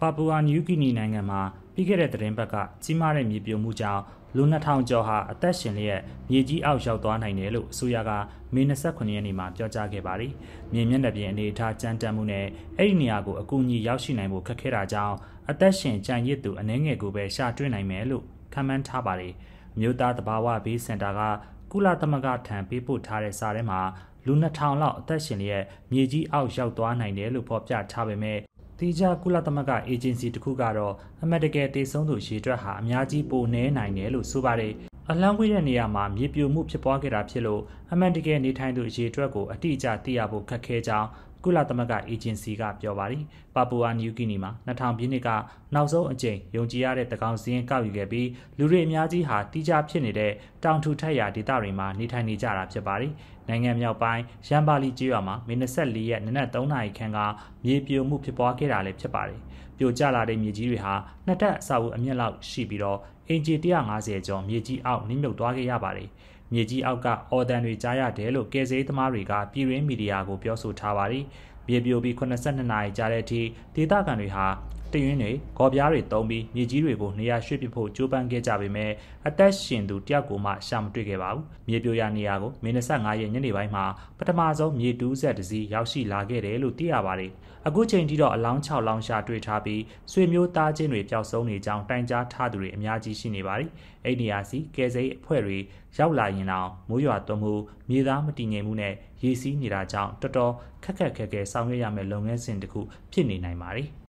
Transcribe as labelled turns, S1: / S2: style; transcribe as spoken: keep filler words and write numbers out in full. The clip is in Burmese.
S1: ပါပူအာနယူးဂီနီနိုင်ငံမှာပြီးခဲ့တဲ့သတင်းပတ်ကကြီးမားတဲ့မြေပြိုမှုကြောင့်လူနှစ်ထောင်ကျော်ဟာအသက်ရှင်လျက်မြေကြီးအောက်ရောက်သွားနိုင်တယ်လို့အစိုးရကမေ၂၉ရက်နေ့မှာပြောကြားခဲ့ပါတယ်။မြေမျက်နှာပြင်အနေအထားကြမ်းတမ်းမှုနဲ့အဲ့ဒီနေရာကိုအကူအညီရောက်ရှိနိုင်ဖို့ခက်ခဲတာကြောင့်အသက်ရှင်ကြံရစ်သူအနည်းငယ်ကိုပဲရှာတွေ့နိုင်မယ်လို့ခန့်မှန်းထားပါတယ်။မြို့သားတဘာဝဘေးစင်တာကကုလသမဂ္ဂထံပေးပို့ထားတဲ့စာထဲမှာလူနှစ်ထောင်လောက်အသက်ရှင်လျက်မြေကြီးအောက်ရောက်သွားနိုင်တယ်လို့ဖော်ပြထားပေမဲ့တိကျကုလသမဂ္ဂအေဂျင်စီတစ်ခုကတော့အမှတ်တကယ်တည်ဆုံးသူရေတွက်ဟာအများကြီးပိုနည်းနိုင်တယ်လို့ဆိုပါတယ်။အလံဝေးတဲ့နေရာမှာမြေပြိုမှုဖြစ်ပွားခဲ့တာဖြစ်လို့အမှန်တကယ်နေထိုင်သူရေတွက်ကိုအတိအကျသိရဖို့ခက်ခဲကြောင်းကုလသမဂ္ဂအေဂျင်စီကပြောပါတယ်။ပါပူအာနယူးဂီနီမှာ၂၀၀၀ပြည့်နှစ်ကနောက်ဆုံးအကြိမ်ယုံကြည်ရတဲ့တကောင်စင်းကောက်ယူခဲ့ပြီးလူတွေအများကြီးဟာတိကျဖြစ်နေတဲ့တောင်ထူထပ်ရာဒေသတွေမှာနေထိုင်နေကြတာဖြစ်ပါတယ်။နိုင်ငံမြောက်ပိုင်းရမ်ပါလီကျေးရွာမှာမေ၂၄ရက်နနက်၃နာရီခန့်ကမြေပြိုမှုဖြစ်ပွားခဲ့တာလည်းဖြစ်ပါတယ်။ပြိုကျလာတဲ့မြေကြီးတွေဟာနှစ်ထပ်အဆောက်အဦအမြင့်လောက်ရှိပြီးတော့အင်ဂျီ၁၅၀ကျော်မြေကြီးအောက်နစ်မြုပ်သွားခဲ့ရပါတယ်။မြေကြီးအောက်ကအော်တန်တွေကြားရတယ်လို့ကယ်ဆယ်ရေးသမားတွေကပြည်တွင်းမီဒီယာကိုပြောဆိုထားပါတယ်။မြေပြိုပြီးeighty-twoနာရီကြာတဲ့အထိဒေသခံတွေဟာတရွင်းတွေဂေါ်ပြားတွေတုံးပြီးမြေကြီးတွေကိုနေရာရွှေ့ပစ်ဖို့ကြိုးပမ်းခဲ့ကြပေမဲ့အသက်ရှင်သူတယောက်ကိုမှရှာမတွေ့ခဲ့ပါဘူး။မြေပြိုရာနေရာကိုမေ၂၅ရက်ညနေပိုင်းမှာပထမဆုံးမြေတူးဆက်တစ်စီးရောက်ရှိလာခဲ့တယ်လို့သိရပါတယ်။အခုချိန်ထိတော့အလောင်း၆လောင်းရှာတွေ့ထားပြီးဆွေမျိုးသားချင်းတွေပျောက်ဆုံးနေကြောင်းတိုင်ကြားထားသူတွေအများကြီးရှိနေပါတယ်။အဲ့ဒီနေရာစီကယ်ဆယ်ရေးအဖွဲ့တွေရောက်လာရင်တော့မိုးရွာသွန်းမှုမြေသားမတည်ငြိမ်မှုနဲ့ရေစီးနေတာကြောင့်တော်တော်ခက်ခက်ခဲခဲဆောင်ရွက်ရမယ့်လုပ်ငန်းစဉ်တစ်ခုဖြစ်နေနိုင်ပါတယ်။